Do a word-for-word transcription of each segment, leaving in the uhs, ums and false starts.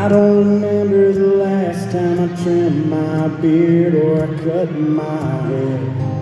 I don't remember the last time I trimmed my beard or I cut my hair.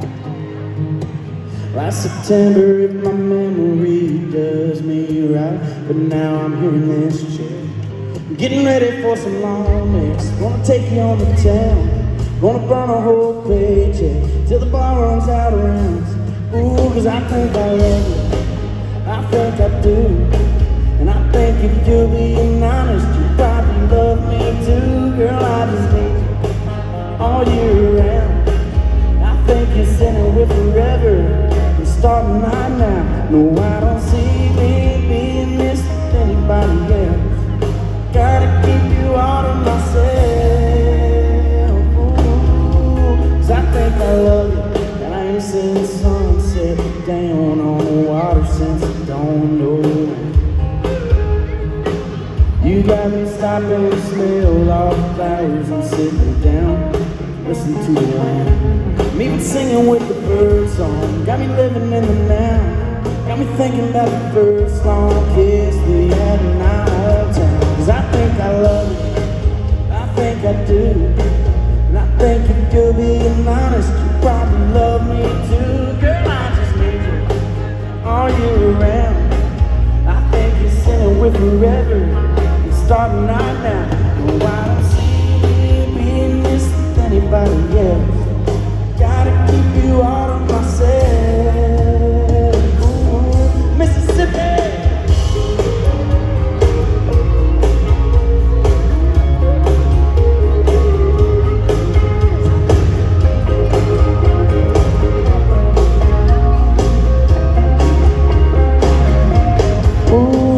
Last September, if my memory does me right, but now I'm here in this chair, getting ready for some long necks. Gonna take you on the town, gonna burn a whole paycheck till the bar runs out of rounds. Ooh, cause I think I love you, I think I do, and I think if you're being honest, you probably love me too. Girl, I just need you all year round. I think you're sitting with forever and starting right now. No, I don't see me being missed with anybody else. Gotta keep you all to myself. Ooh, cause I think I love you, and I ain't seen the sunset down on the water since I don't know when. You got me stopping to smell all the flowers and sitting down, listen to the land. Me even singing with the bird song, got me living in the now. Got me thinking about the first long kiss we had in our town. Cause I think I love you, I think I do, and I think if you're being honest, you probably love me too. Girl, I just need you all year round. I think you're sitting with forever, starting right now. No, I don't see me being missed with anybody else. Gotta keep you all to myself. Ooh, Mississippi. Ooh.